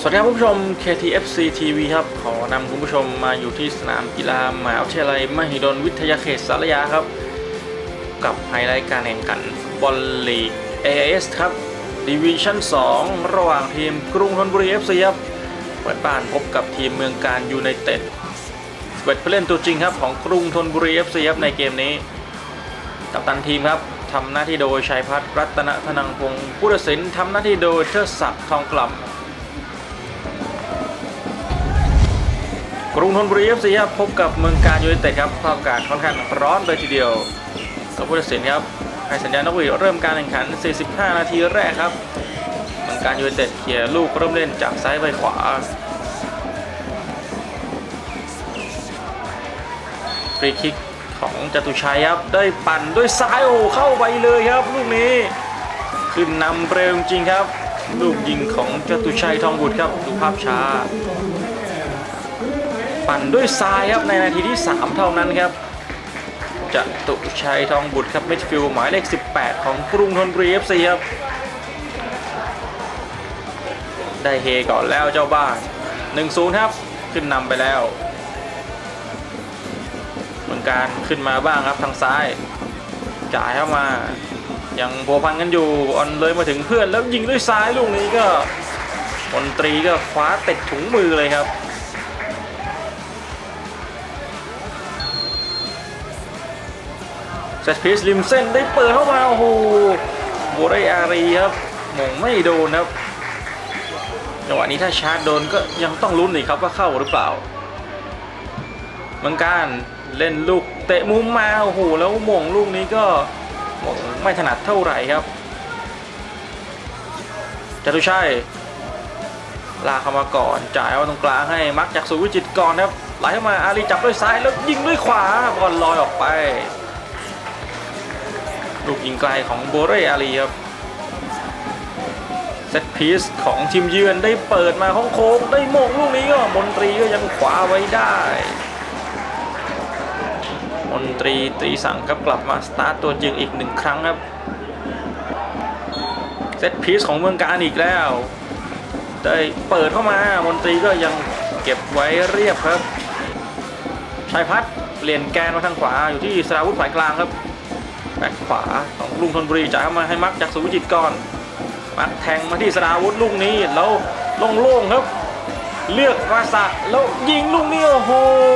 วัสดีครับผู้ชม KTFC TV ครับขอนำคุณผู้ชมมาอยู่ที่สนามกีฬามหาวิทยาลัยมหิดลวิทยาเขตสารยาครับกับไฮไลท์การแข่งขันฟุตบอลลีก AIS ครับดิวิชั่น 2 ระหว่างทีมกรุงธนบุรี FC ครับเปิดบ้านพบกับทีมเมืองการยูไนเต็ดผู้เล่นตัวจริงครับของกรุงธนบุรี FC ครับในเกมนี้กัปตันทีมครับทำหน้าที่โดยชัยพัฒน์รัตนธนังพงศ์ผู้ตัดสินทำหน้าที่โดยเทิดศักดิ์ทองกล่ำกรุงธนบุรี FC ครับพบกับเมืองการยูไนเต็ดครับสภาพอากาศค่อนข้างร้อนเลยทีเดียวกับผู้ตัดสินครับให้สัญญาณนกหวีดเริ่มการแข่งขัน45 นาทีแรกครับเมืองการยูไนเต็ดเขี่ยลูกเริ่มเล่นจากซ้ายไปขวาฟรีคิกของจตุชัยครับได้ปั่นด้วยซ้ายโอ้เข้าไปเลยครับลูกนี้ขึ้นนำเร็วจริงครับลูกยิงของจตุชัยทองบุตรครับดูภาพช้าปั่นด้วยซ้ายครับในนาทีที่3เท่านั้นครับจตุชัยทองบุตรครับมิดฟิลด์หมายเลข18ของกรุงธนบุรี FC ครับได้เฮก่อนแล้วเจ้าบ้าน 1-0 ครับขึ้นนำไปแล้วเมืองการขึ้นมาบ้างครับทางซ้ายจ่ายเข้ามายังโผพันกันอยู่บอลเลยมาถึงเพื่อนแล้วยิงด้วยซ้ายลูกนี้ก็มนตรีก็คว้าติดถุงมือเลยครับเซตพีซริมเส้นได้เปิดเข้ามาโอ้โหโบเรอารีครับมงไม่โดนครับจังหวะนี้ถ้าชาร์จโดนก็ยังต้องลุ้นอีกครับว่าเข้าหรือเปล่าเมืองการเล่นลูกเตะมุมมาโอ้โหแล้วมงลูกนี้ก็มงไม่ถนัดเท่าไหร่ครับจตุชัยลากเข้ามาก่อนจ่ายเอาตรงกลางให้มักจากสุวิจิตรก่อนครับไหลเข้ามาอารีจับด้วยซ้ายแล้วยิงด้วยขวาบอลลอยออกไปลูกยิงไกลของโบเรอารีครับเซตพีซของทีมเยือนได้เปิดมาโค้งได้มงลูกนี้ก็มนตรีก็ยังขวาไว้ได้มนตรีตรีสั่งครับกลับมาสตาร์ทตัวจริงอีก1 ครั้งครับเซตพีซของเมืองการอีกแล้วได้เปิดเข้ามามนตรีก็ยังเก็บไว้เรียบครับชัยพัฒน์เปลี่ยนแกนมาทางขวาอยู่ที่สราวุธฝ่ายกลางครับแบ็คขวาของกรุงธนบุรีจ่ายเข้ามาให้มักจากสุวิจิตรก่อนมักแทงมาที่สราวุธลูกนี้แล้วโล่งๆครับเลือกมาสะแล้วยิงลูกนี้โอ้โห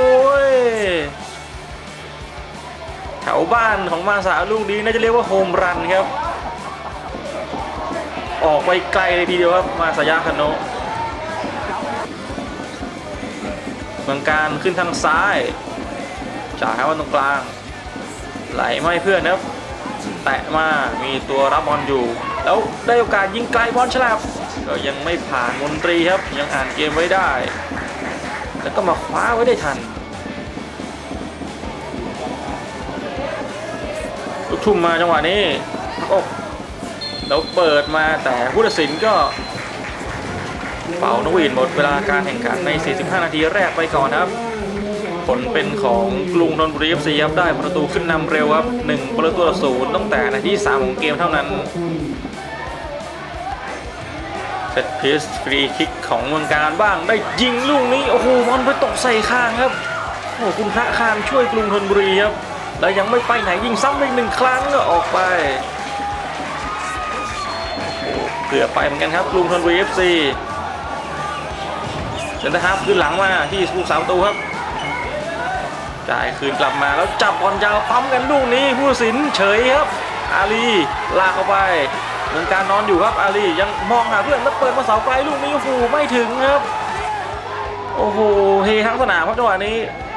แถวบ้านของมาสะลูกนี้น่าจะเรียกว่าโฮมรันครับออกไปไกลเลยทีเดียวครับมาสยาคาโนะเมืองการขึ้นทางซ้ายจ่ายเข้ามาตรงกลางไหลไม่เพื่อนครับแตะมามีตัวรับบอลอยู่แล้วได้โอกาสยิงไกลบอลฉลับก็ยังไม่ผ่านมนตรีครับยังอ่านเกมไว้ได้แล้วก็มาคว้าไว้ได้ทันลูกทุ่มมาจังหวะนี้โอ้แล้วเปิดมาแต่ผู้ตัดสินก็เป่านกหวีดหมดเวลาการแข่งขันใน45 นาทีแรกไปก่อนครับผลเป็นของกรุงธนบุรี FC ครับได้ประตูขึ้นนำเร็วครับ1-0ตั้งแต่นาทีที่3ของเกมเท่านั้นเซตพีซฟรีคิกของเมืองการบ้างได้ยิงลูกนี้โอ้โหบอลไปตกใส่คางครับโอ้คุณพระคานช่วยกรุงธนบุรีครับแล้วยังไม่ไปไหนยิงซ้ำอีก1 ครั้งก็ออกไปเกือบไปเหมือนกันครับกรุงธนบุรี FC เซนเตอร์ฮาล์ฟขึ้นหลังมาที่ผู้สาประตูครับจ่ายคืนกลับมาแล้วจับบอลยาวปั๊มกันลูกนี้ผู้ตัดสินเฉยครับอาลีลากเข้าไปเมืองการนอนอยู่ครับอาลียังมองหาเพื่อนแล้วเปิดมาเสาไกลลูกนี้โอ้โหไม่ถึงครับโอ้โหเฮทั้งสนามครับจังหวะนี้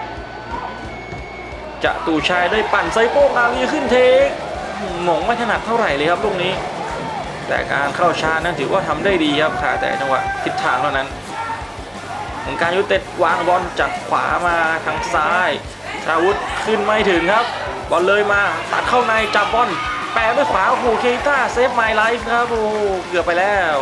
จตุชัยได้ปั่นไซโป้งอาลีขึ้นเทคหม่งไม่ถนัดเท่าไหร่เลยครับลูกนี้แต่การเข้าชาร์จนั้นถือว่าทำได้ดีครับค่ะแต่จังหวะทิศทางเท่านั้นเมืองการยูไนเต็ดวางบอลจากขวามาทางซ้ายชาวุธขึ้นไม่ถึงครับบอลเลยมาตัดเข้าในจับบอลแปะด้วยขวาโอ้โหเคต้าเซฟไมล์ไลฟ์ครับโอ้เกือบไปแล้ว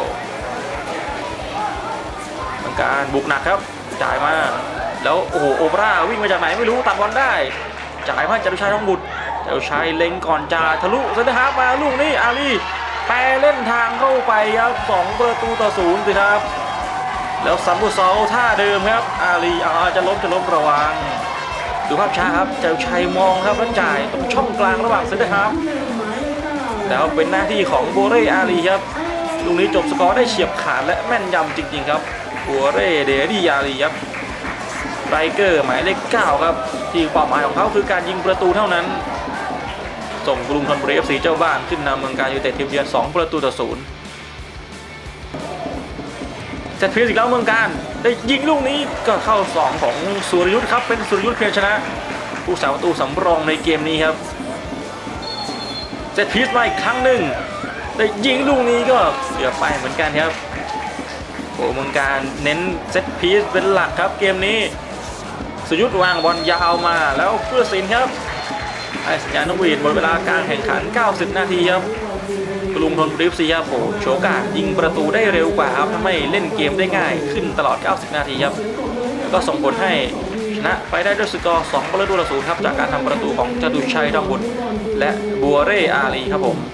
เมืองการบุกหนักครับจ่ายมาแล้วโอ้โหโอเปร่าวิ่งมาจากไหนไม่รู้ตัดบอลได้จ่ายมาจตุชัยทองบุตรจตุชัยเล็งก่อนจ่าทะลุเซนเตอร์ฮาล์ฟมาลูกนี้อาลีแปะเล่นทางเข้าไปครับ2-0สิครับแล้วซัมบูซอลท่าเดิมครับอาลีจะล้มระวังดูภาพช้าครับเจ้าชัยมองครับแล้วจ่ายตรงช่องกลางระหว่างเซนเตอร์ฮาล์ฟแล้วเป็นหน้าที่ของโบเร่อาลีครับลูกนี้จบสกอร์ได้เฉียบขาดและแม่นยำจริงๆครับโบเร่เดดี้อาลีครับไรเกอร์หมายเลข 9ครับที่เป้าหมายของเขาคือการยิงประตูเท่านั้นส่งกรุงธนบุรี FC เจ้าบ้านขึ้นนำเมืองการยูไนเต็ดทีมเยือน2-0เซตพีซอีกแล้วเมืองการได้ยิงลูกนี้ก็เข้า2ของสุรยุทธ์ครับเป็นสุรยุทธ์เพียรชนะผู้สาประตูสำรองในเกมนี้ครับเซตพีซมาอีกครั้งหนึ่งได้ยิงลูกนี้ก็เกือบไปเหมือนกันครับโอ้เมืองการเน้นเซตพีซเป็นหลักครับเกมนี้สุรยุทธ์วางบอลยาวมาแล้วผู้ตัดสินครับไอ้สัญญาณนกหวีดหมดเวลาการแข่งขัน90นาทีครับกรุงธนบุรี FC ครับโอ้โชกายิงประตูได้เร็วกว่าครับทำให้เล่นเกมได้ง่ายขึ้นตลอด90นาทีครับแล้วก็ส่งผลให้ชนะไปได้ด้วยสกอร์2-0ครับจากการทำประตูของจตุชัยทองบุตรและบัวเร่อาลีครับผม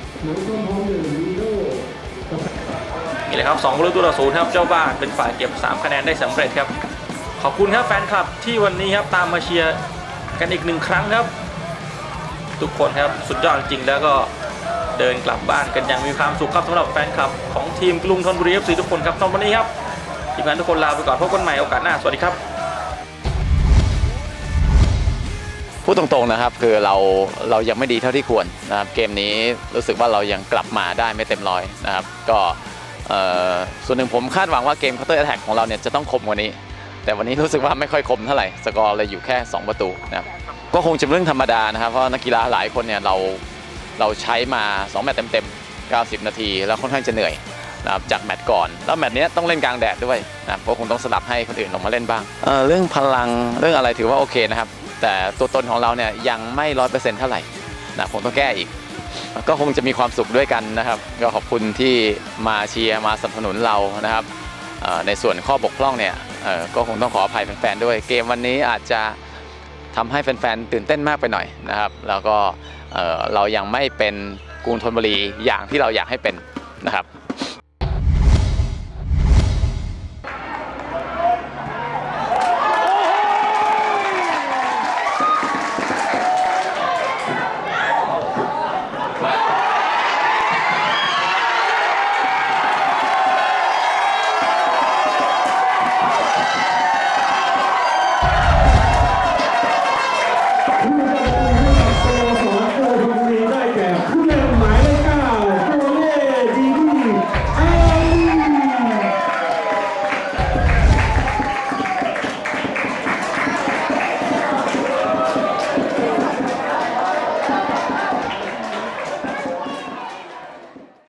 นี่แหละครับ2-0ครับเจ้าบ้านเป็นฝ่ายเก็บ3คะแนนได้สำเร็จครับขอบคุณครับแฟนคลับที่วันนี้ครับตามมาเชียร์กันอีก1ครั้งครับทุกคนครับสุดยอดจริงแล้วก็เดินกลับบ้านกันอย่างมีความสุขครับสำหรับแฟนคลับของทีมกรุงธนบุรี FC ทุกคนครับตอนวันนี้ครับทีมงานทุกคนลาไปก่อนพบกันใหม่โอกาสหน้าสวัสดีครับพูดตรงๆนะครับคือเรายังไม่ดีเท่าที่ควรนะครับเกมนี้รู้สึกว่าเรายังกลับมาได้ไม่เต็มร้อยนะครับก็ส่วนหนึ่งผมคาดหวังว่าเกม Counter Attack ของเราเนี่ยจะต้องคมกว่านี้แต่วันนี้รู้สึกว่าไม่ค่อยคมเท่าไหร่สกอร์เลยอยู่แค่2ประตูนะครับก็คงจะเป็นเรื่องธรรมดานะครับเพราะนักกีฬาหลายคนเนี่ยเราใช้มา2แมตช์เต็ม90นาทีแล้วค่อนข้างจะเหนื่อยนะครับจากแมตช์ก่อนแล้วแมตช์นี้ต้องเล่นกลางแดดด้วยนะก็คงต้องสลับให้คนอื่นลงมาเล่นบ้างเรื่องพลังเรื่องอะไรถือว่าโอเคนะครับแต่ตัวตนของเราเนี่ยยังไม่ 100% เท่าไหร่นะคงต้องแก้อีกก็คงจะมีความสุขด้วยกันนะครับก็ขอบคุณที่มาเชียร์มาสนับสนุนเรานะครับในส่วนข้อบกพร่องเนี่ยก็คงต้องขออภัยแฟนๆด้วยเกมวันนี้อาจจะทำให้แฟนๆตื่นเต้นมากไปหน่อยนะครับแล้วก็เรายังไม่เป็นกรุงธนบุรีอย่างที่เราอยากให้เป็นนะครับ